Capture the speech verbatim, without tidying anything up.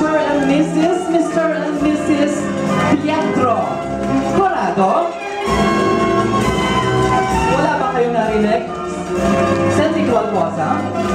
Mister and Missus Mister and Missus Pietro Corrado. Wala ba kayong narinig? Sandy Qualcosa?